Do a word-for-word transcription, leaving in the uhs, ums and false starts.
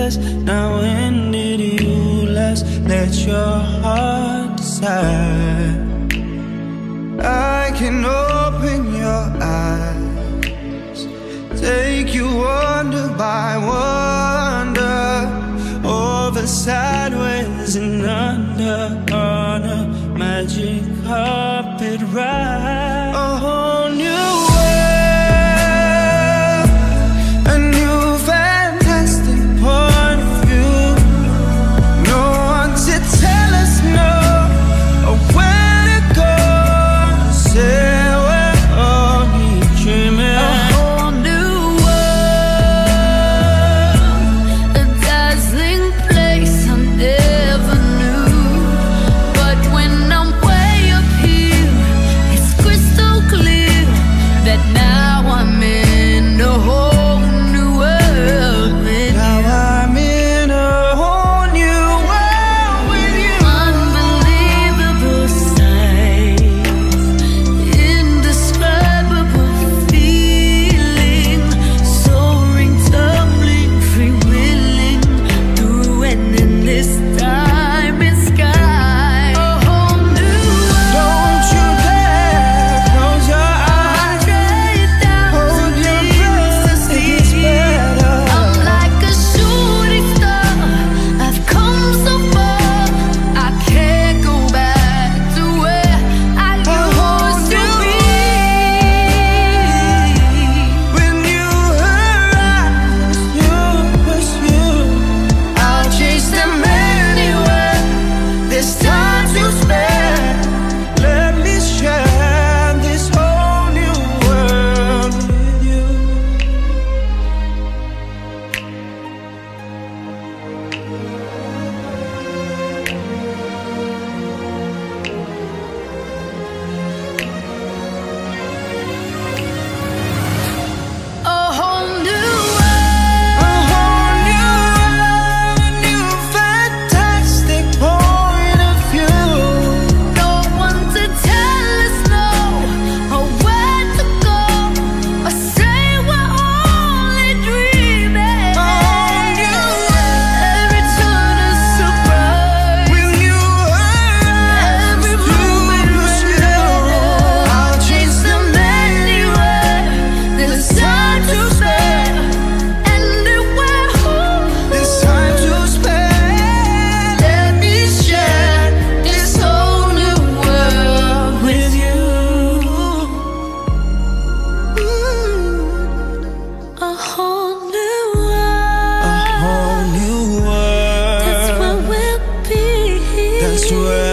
best. Now when did you last let your heart decide? I can open your eyes, take you wonder by wonder, over, sideways and under, on a magic carpet ride. A whole new world, a new fantastic point of view. No one to tell us no, or where to go. Say we're only dreaming. A whole new world, a dazzling place I never knew. But when I'm way up here, it's crystal clear that now I'm in a whole new world with now you. I'm in a whole new world with you. Unbelievable sights, indescribable feeling, soaring, tumbling, free-willing through an endless time and sky. A whole new world. Don't you dare close your eyes. Hold your breath, it gets better. I'm like a shooting star, I've come so far, I can't go back to where I used to be. When you arise, you pursue, I'll chase them anywhere. There's time to spare, let me share this whole new world with you. A whole new world, a whole new world, a new fantastic point of view. No one to tell us no, or where to go, or say we're only dreaming. A whole new world, every turn a surprise. When you arise, every moment was better. I'll chase them anywhere. There's time to spare, anywhere. There's time to spare. Let me share this whole new world with you. A whole new world. A whole new world. That's where we'll be. That's where